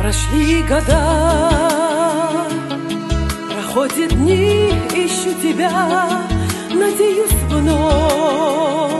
Прошли года, проходят дни, ищу тебя, надеюсь вновь